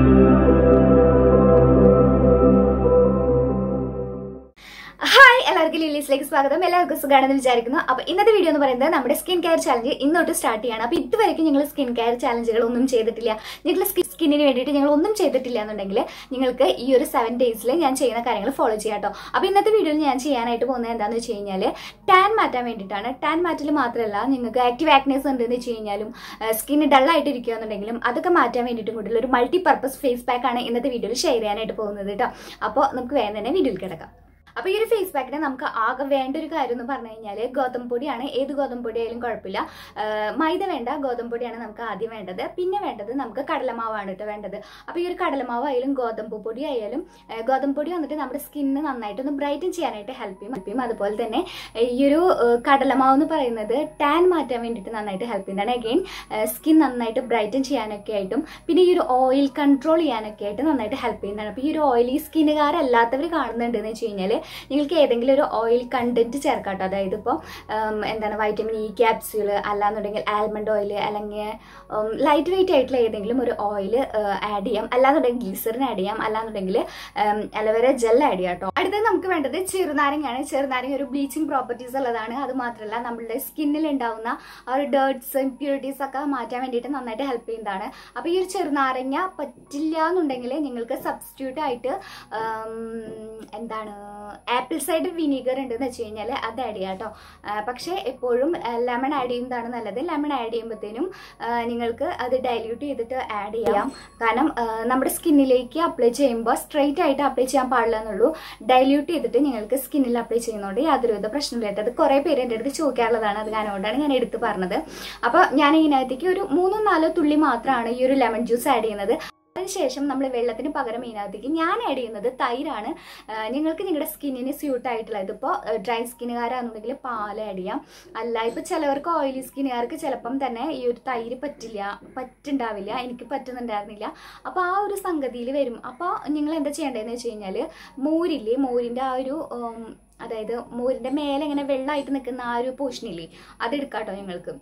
Lillie's സ്വാഗതം എല്ലാവർക്കും സുഖാണെന്ന് വിചാരിക്കുന്നു. അപ്പോൾ ഇന്നത്തെ വീഡിയോ എന്ന് പറയുന്നത് നമ്മുടെ സ്കിൻ കെയർ ചാലഞ്ച് ഇന്നോട്ട് സ്റ്റാർട്ട് ചെയ്യാണ്. അപ്പോൾ ഇതുവരെയ്ക്കും നിങ്ങൾ സ്കിൻ കെയർ ചാലഞ്ചുകൾ ഒന്നും ചെയ്തിട്ടില്ല, നിങ്ങൾ സ്കിന്നിന് വേണ്ടിയിട്ട് നിങ്ങൾ ഒന്നും ചെയ്തിട്ടില്ല എന്നുണ്ടെങ്കിൽ നിങ്ങൾക്ക് ഈ ഒരു 7 ഡേയ്സിൽ ഞാൻ ചെയ്യുന്ന കാര്യങ്ങൾ ഫോളോ ചെയ്യാം കേട്ടോ. അപ്പോൾ ഇന്നത്തെ വീഡിയോയിൽ ഞാൻ ചെയ്യാനായിട്ട് പോകുന്നത് എന്താണെന്ന് വെച്ച് കഴിഞ്ഞാൽ ടാൻ മാറ്റാൻ വേണ്ടിയിട്ടാണ്. ടാൻ മാറ്റൽ മാത്രമല്ല, നിങ്ങൾക്ക് ആക്റ്റീവ് ആക്നേസ് ഉണ്ടെന്ന് വെച്ച് കഴിഞ്ഞാലും സ്കിന്ന് ഡള്ളായിട്ട് ഇരിക്കുകയെന്നുണ്ടെങ്കിലും അതൊക്കെ മാറ്റാൻ വേണ്ടിയിട്ടും കൂടിയുള്ള ഒരു മൾട്ടി പർപ്പസ് ഫേസ് പാക്ക് ആണ് ഇന്നത്തെ വീഡിയോയിൽ ഷെയർ ചെയ്യാനായിട്ട് പോകുന്നത് കേട്ടോ. അപ്പോൾ നമുക്ക് വേഗം തന്നെ വീഡിയോയിൽ കിടക്കാം. അപ്പോൾ ഈ ഒരു ഫേസ് പാക്കിന് നമുക്ക് ആകെ വേണ്ട ഒരു കാര്യം എന്ന് പറഞ്ഞു കഴിഞ്ഞാൽ ഗോതമ്പ് പൊടിയാണ്. ഏത് ഗോതമ്പ് പൊടി ആയാലും കുഴപ്പമില്ല, മൈദ വേണ്ട, ഗോതമ്പ് പൊടിയാണ് നമുക്ക് ആദ്യം വേണ്ടത്. പിന്നെ വേണ്ടത് നമുക്ക് കടലമാവാണ് കേട്ടോ വേണ്ടത്. അപ്പോൾ ഈ ഒരു കടലമാവ് ആയാലും ഗോതമ്പ് പൊടി ആയാലും, ഗോതമ്പ് പൊടി വന്നിട്ട് നമ്മുടെ സ്കിന്ന് നന്നായിട്ടൊന്ന് ബ്രൈറ്റൻ ചെയ്യാനായിട്ട് ഹെൽപ്പ് ചെയ്യും. അതുപോലെ തന്നെ ഈ ഒരു കടലമാവ് എന്ന് പറയുന്നത് ടാൻ മാറ്റാൻ വേണ്ടിയിട്ട് നന്നായിട്ട് ഹെൽപ്പ് ചെയ്യുന്നതാണ്. അഗെയിൻ സ്കിൻ നന്നായിട്ട് ബ്രൈറ്റൻ ചെയ്യാനൊക്കെ ആയിട്ടും പിന്നെ ഈ ഒരു ഓയിൽ കൺട്രോൾ ചെയ്യാനൊക്കെ ആയിട്ട് നന്നായിട്ട് ഹെൽപ്പ് ചെയ്യുന്നതാണ്. അപ്പോൾ ഈ ഒരു ഓയിലി സ്കിന്നുകാരല്ലാത്തവർ കാണുന്നുണ്ടെന്ന് വെച്ച് കഴിഞ്ഞാൽ നിങ്ങൾക്ക് ഏതെങ്കിലും ഒരു ഓയിൽ കണ്ടന്റ് ചേർക്കാം കേട്ടോ. അതായത് ഇപ്പോൾ എന്താണ് വൈറ്റമിൻ ഇ ക്യാപ്സ്യൂൾ, അല്ലാന്നുണ്ടെങ്കിൽ ആൽമണ്ട് ഓയിൽ, അല്ലെങ്കിൽ ലൈറ്റ് വെയിറ്റ് ആയിട്ടുള്ള ഏതെങ്കിലും ഒരു ഓയിൽ ആഡ് ചെയ്യാം, അല്ലാന്നുണ്ടെങ്കിൽ ഗ്ലിസറിൻ ആഡ് ചെയ്യാം, അല്ലാന്നുണ്ടെങ്കിൽ അലോവേര ജെൽ ആഡ് ചെയ്യാം കേട്ടോ. അടുത്തത് നമുക്ക് വേണ്ടത് ചെറുനാരങ്ങയാണ്. ചെറുനാരങ്ങ ഒരു ബ്ലീച്ചിങ് പ്രോപ്പർട്ടീസ് ഉള്ളതാണ്. അത് മാത്രമല്ല നമ്മളുടെ സ്കിന്നിൽ ഉണ്ടാവുന്ന ആ ഒരു ഡേർട്സ് ഇംപ്യൂരിറ്റീസ് ഒക്കെ മാറ്റാൻ വേണ്ടിയിട്ട് നന്നായിട്ട് ഹെൽപ്പ് ചെയ്യുന്നതാണ്. അപ്പോൾ ഈ ഒരു ചെറുനാരങ്ങ പറ്റില്ല എന്നുണ്ടെങ്കിൽ നിങ്ങൾക്ക് സബ്സ്റ്റിറ്റ്യൂട്ട് ആയിട്ട് എന്താണ് ആപ്പിൾ സൈഡർ വിനീഗർ ഉണ്ടെന്ന് വെച്ച് കഴിഞ്ഞാൽ അത് ആഡ് ചെയ്യാം കേട്ടോ. പക്ഷേ എപ്പോഴും ലെമൺ ആഡ് ചെയ്യുന്നതാണ് നല്ലത്. ലെമൺ ആഡ് ചെയ്യുമ്പോഴത്തേനും നിങ്ങൾക്ക് അത് ഡൈല്യൂട്ട് ചെയ്തിട്ട് ആഡ് ചെയ്യാം. കാരണം നമ്മുടെ സ്കിന്നിലേക്ക് അപ്ലൈ ചെയ്യുമ്പോൾ സ്ട്രെയിറ്റ് ആയിട്ട് അപ്ലൈ ചെയ്യാൻ പാടില്ല എന്നുള്ളൂ. ഡൈല്യൂട്ട് ചെയ്തിട്ട് നിങ്ങൾക്ക് സ്കിന്നിൽ അപ്ലൈ ചെയ്യുന്നതുകൊണ്ട് യാതൊരുവിധ പ്രശ്നമില്ലാത്ത. അത് കുറേ പേര് എൻ്റെ അടുത്ത് ചോദിക്കാറുള്ളതാണ്. അത് കാരണമാണ് ഞാൻ എടുത്ത് പറഞ്ഞത്. അപ്പോൾ ഞാൻ ഇതിനകത്തേക്ക് ഒരു 3-4 തുള്ളി മാത്രമാണ് ഈ ഒരു ലെമൺ ജ്യൂസ് ആഡ് ചെയ്യുന്നത്. അതിനുശേഷം നമ്മൾ വെള്ളത്തിന് പകരം ഇതിനകത്തേക്ക് ഞാൻ ആഡ് ചെയ്യുന്നത് തൈരാണ്. നിങ്ങൾക്ക് നിങ്ങളുടെ സ്കിന്നിന് സ്യൂട്ട് ആയിട്ടുള്ള, ഇതിപ്പോൾ ഡ്രൈ സ്കിന്നുകാരാണെന്നുണ്ടെങ്കിൽ പാൽ ആഡ് ചെയ്യാം. അല്ല ഇപ്പോൾ ചിലവർക്ക് ഓയിലി സ്കിന്നുകാർക്ക് ചിലപ്പം തന്നെ ഈ ഒരു തൈര് പറ്റുണ്ടാവില്ല. എനിക്ക് പറ്റുന്നുണ്ടായിരുന്നില്ല. അപ്പോൾ ആ ഒരു സംഗതിയിൽ വരും. അപ്പോൾ നിങ്ങൾ എന്താ ചെയ്യേണ്ടതെന്ന് വെച്ച് കഴിഞ്ഞാൽ മോരില്ലേ, മോരിൻ്റെ ആ ഒരു അതായത് മോരിൻ്റെ മേലെ ഇങ്ങനെ വെള്ളമായിട്ട് നിൽക്കുന്ന ആ ഒരു പോർഷനില്ലേ, അതെടുക്കാം കേട്ടോ. നിങ്ങൾക്ക്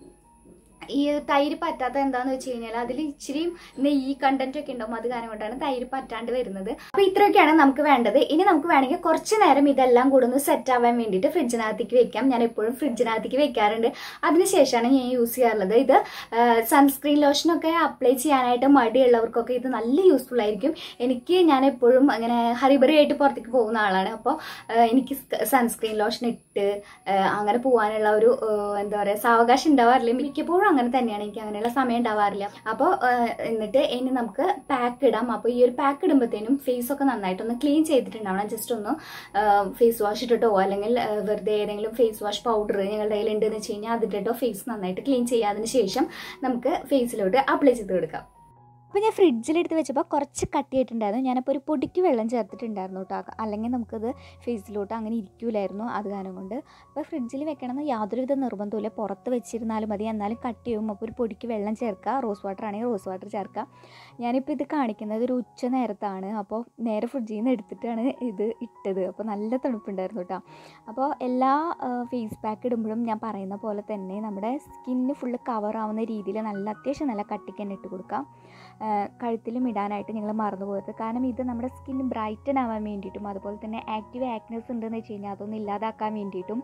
ഈ തൈര് പറ്റാത്ത എന്താന്ന് വെച്ച് കഴിഞ്ഞാൽ അതിൽ ഇച്ചിരി നെയ്യ് കണ്ടന്റ് ഒക്കെ ഉണ്ടാവും. അത് കാരണം കൊണ്ടാണ് തൈര് പറ്റാണ്ട് വരുന്നത്. അപ്പോൾ ഇത്രയൊക്കെയാണ് നമുക്ക് വേണ്ടത്. ഇനി നമുക്ക് വേണമെങ്കിൽ കുറച്ച് നേരം ഇതെല്ലാം കൂടെ ഒന്ന് സെറ്റ് ആവാൻ വേണ്ടിയിട്ട് ഫ്രിഡ്ജിനകത്തേക്ക് വെക്കാം. ഞാൻ എപ്പോഴും ഫ്രിഡ്ജിനകത്തേക്ക് വെക്കാറുണ്ട്. അതിനുശേഷമാണ് ഞാൻ യൂസ് ചെയ്യാറുള്ളത്. ഇത് സൺസ്ക്രീൻ ലോഷനൊക്കെ അപ്ലൈ ചെയ്യാനായിട്ട് മടിയുള്ളവർക്കൊക്കെ ഇത് നല്ല യൂസ്ഫുൾ ആയിരിക്കും. ഞാൻ എപ്പോഴും അങ്ങനെ ഹറിബറി ആയിട്ട് പുറത്തേക്ക് പോകുന്ന ആളാണ്. അപ്പോൾ എനിക്ക് സൺസ്ക്രീൻ ലോഷൻ ഇട്ട് അങ്ങനെ പോകാനുള്ള ഒരു എന്താ പറയുക സാവകാശം ഉണ്ടാവാറില്ല. മിക്കപ്പോഴും അങ്ങനെ തന്നെയാണ്, എനിക്ക് അങ്ങനെയുള്ള സമയം ഉണ്ടാവാറില്ല. അപ്പോൾ എന്നിട്ട് ഇനി നമുക്ക് പാക്ക് ഇടാം. അപ്പോൾ ഈ ഒരു പാക്ക് ഇടുമ്പോഴത്തേനും ഫേസ് ഒക്കെ നന്നായിട്ടൊന്ന് ക്ലീൻ ചെയ്തിട്ടുണ്ടാവണം. ജസ്റ്റ് ഒന്ന് ഫേസ് വാഷ് ഇട്ടിട്ടോ അല്ലെങ്കിൽ വെറുതെ ഏതെങ്കിലും ഫേസ് വാഷ് പൗഡർ നിങ്ങളുടെ കയ്യിൽ ഉണ്ടെന്ന് വെച്ച് കഴിഞ്ഞാൽ അതിട്ടിട്ടോ ഫേസ് നന്നായിട്ട് ക്ലീൻ ചെയ്യാതിന് ശേഷം നമുക്ക് ഫേസിലോട്ട് അപ്ലൈ ചെയ്ത് കൊടുക്കാം. അപ്പോൾ ഞാൻ ഫ്രിഡ്ജിലെടുത്ത് വെച്ചപ്പോൾ കുറച്ച് കട്ടിയായിട്ടുണ്ടായിരുന്നു. ഞാനപ്പോൾ ഒരു പൊടിക്ക് വെള്ളം ചേർത്തിട്ടുണ്ടായിരുന്നു കേട്ടോ. അല്ലെങ്കിൽ നമുക്കത് ഫേസിലോട്ട് അങ്ങനെ ഇരിക്കൂലായിരുന്നു. അത് കാരണം കൊണ്ട് അപ്പോൾ ഫ്രിഡ്ജിൽ വെക്കണമെന്ന് യാതൊരുവിധ നിർബന്ധമില്ല. പുറത്ത് വെച്ചിരുന്നാലും മതി, എന്നാലും കട്ട് ചെയ്യും. അപ്പോൾ ഒരു പൊടിക്ക് വെള്ളം ചേർക്കുക. റോസ് വാട്ടർ ആണെങ്കിൽ റോസ് വാട്ടർ ചേർക്കുക. ഞാനിപ്പോൾ ഇത് കാണിക്കുന്നത് ഒരു ഉച്ച നേരത്താണ്. അപ്പോൾ നേരെ ഫ്രിഡ്ജിൽ നിന്ന് എടുത്തിട്ടാണ് ഇത് ഇട്ടത്. അപ്പോൾ നല്ല തണുപ്പുണ്ടായിരുന്നു കേട്ടോ. അപ്പോൾ എല്ലാ ഫേസ് പാക്ക് ഇടുമ്പോഴും ഞാൻ പറയുന്ന പോലെ തന്നെ നമ്മുടെ സ്കിന്ന് ഫുള്ള് കവർ ആവുന്ന രീതിയിൽ അത്യാവശ്യം നല്ല കട്ടിക്ക് തന്നെ ഇട്ട് കൊടുക്കാം. കഴുത്തിലും ഇടാനായിട്ട് നിങ്ങൾ മറന്നു പോകരുത്. കാരണം ഇത് നമ്മുടെ സ്കിന്ന് ബ്രൈറ്റൻ ആവാൻ വേണ്ടിയിട്ടും അതുപോലെ തന്നെ ആക്റ്റീവ് ആക്നസ് ഉണ്ടെന്ന് വെച്ച് കഴിഞ്ഞാൽ അതൊന്നും ഇല്ലാതാക്കാൻ വേണ്ടിയിട്ടും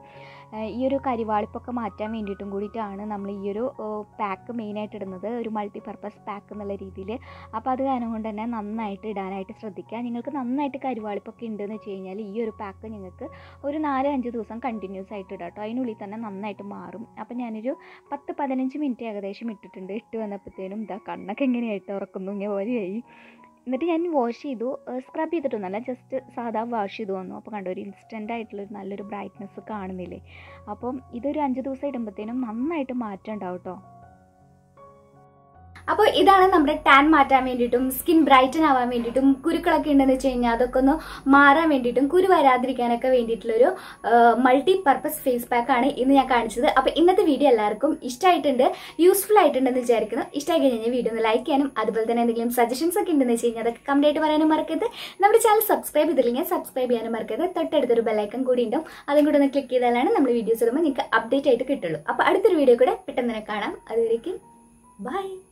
ഈ ഒരു കരിവാളിപ്പൊക്കെ മാറ്റാൻ വേണ്ടിയിട്ടും കൂടിയിട്ടാണ് നമ്മൾ ഈ ഒരു പാക്ക് മെയിനായിട്ട് ഇടുന്നത്, ഒരു മൾട്ടി പർപ്പസ് പാക്ക് എന്നുള്ള രീതിയിൽ. അപ്പോൾ അത് കാരണം കൊണ്ട് തന്നെ നന്നായിട്ട് ഇടാനായിട്ട് ശ്രദ്ധിക്കുക. നിങ്ങൾക്ക് നന്നായിട്ട് കരിവാളിപ്പൊക്കെ ഉണ്ടെന്ന് വെച്ച് കഴിഞ്ഞാൽ ഈ ഒരു പാക്ക് നിങ്ങൾക്ക് ഒരു 4-5 ദിവസം കണ്ടിന്യൂസ് ആയിട്ട് ഇടാം കേട്ടോ. അതിനുള്ളിൽ തന്നെ നന്നായിട്ട് മാറും. അപ്പോൾ ഞാനൊരു 10-15 മിനിറ്റ് ഏകദേശം ഇട്ടിട്ടുണ്ട്. ഇട്ട് വന്നപ്പോഴത്തേനും ഇതാ കണ്ണൊക്കെ എങ്ങനെയായിട്ട് ഉറക്കുന്നു ഇങ്ങനെ പോലെയായി. എന്നിട്ട് ഞാൻ വാഷ് ചെയ്തു. സ്ക്രബ് ചെയ്തിട്ടൊന്നുമല്ല, ജസ്റ്റ് സാധാ വാഷ് ചെയ്ത് വന്നു. അപ്പോൾ കണ്ടോ ഒരു ഇൻസ്റ്റൻ്റ് ആയിട്ടുള്ളൊരു നല്ലൊരു ബ്രൈറ്റ്നസ് കാണുന്നില്ലേ. അപ്പം ഇതൊരു 5 ദിവസം ഇടുമ്പോഴത്തേനും നന്നായിട്ട് മാറ്റം ഉണ്ടാവും കേട്ടോ. അപ്പോൾ ഇതാണ് നമ്മുടെ ടാൻ മാറ്റാൻ വേണ്ടിയിട്ടും സ്കിൻ ബ്രൈറ്റൻ ആവാൻ വേണ്ടിയിട്ടും കുരുക്കളൊക്കെ ഉണ്ടെന്ന് വെച്ച് കഴിഞ്ഞാൽ അതൊക്കെ ഒന്ന് മാറാൻ വേണ്ടിയിട്ടും കുരു വരാതിരിക്കാനൊക്കെ വേണ്ടിയിട്ടുള്ളൊരു മൾട്ടി പർപ്പസ് ഫേസ് പാക്ക് ആണ് ഇന്ന് ഞാൻ കാണിച്ചത്. അപ്പോൾ ഇന്നത്തെ വീഡിയോ എല്ലാവർക്കും ഇഷ്ടമായിട്ടുണ്ട്, യൂസ്ഫുൾ ആയിട്ടുണ്ടെന്ന് വിചാരിക്കുന്നു. ഇഷ്ടമായി കഴിഞ്ഞാൽ വീഡിയോ ഒന്ന് ലൈക്ക് ചെയ്യാനും അതുപോലെ തന്നെ എന്തെങ്കിലും സജഷൻസ് ഒക്കെ ഉണ്ടെന്ന് വെച്ച് കഴിഞ്ഞാൽ അതൊക്കെ കമന്റ് ആയിട്ട് പറയാനും മറക്കരുത്. നമ്മുടെ ചാനൽ സബ്സ്ക്രൈബ് ചെയ്തില്ലെങ്കിൽ സബ്സ്ക്രൈബ് ചെയ്യാനും മറക്കരുത്. തൊട്ടടുത്തൊരു ബെല്ലൈക്കൺ കൂടി ഉണ്ടാവും, അതും കൂടെ ഒന്ന് ക്ലിക്ക് ചെയ്താലാണ് നമ്മൾ വീഡിയോസ് ഇടുമ്പോൾ നിങ്ങൾക്ക് അപ്ഡേറ്റ് ആയിട്ട് കിട്ടുള്ളൂ. അപ്പോൾ അടുത്തൊരു വീഡിയോ കൂടെ പെട്ടെന്ന് തന്നെ കാണാം. അതുവരേക്കും ബൈ.